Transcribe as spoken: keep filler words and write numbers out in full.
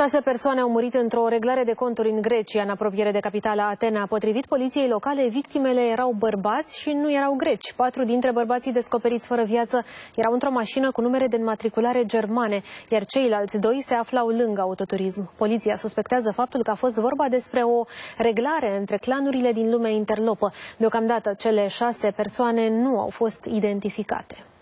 Șase persoane au murit într-o reglare de conturi în Grecia, în apropiere de capitala Atena. Potrivit poliției locale, victimele erau bărbați și nu erau greci. Patru dintre bărbații descoperiți fără viață erau într-o mașină cu numere de înmatriculare germane, iar ceilalți doi se aflau lângă autoturism. Poliția suspectează faptul că a fost vorba despre o reglare între clanurile din lumea interlopă. Deocamdată, cele șase persoane nu au fost identificate.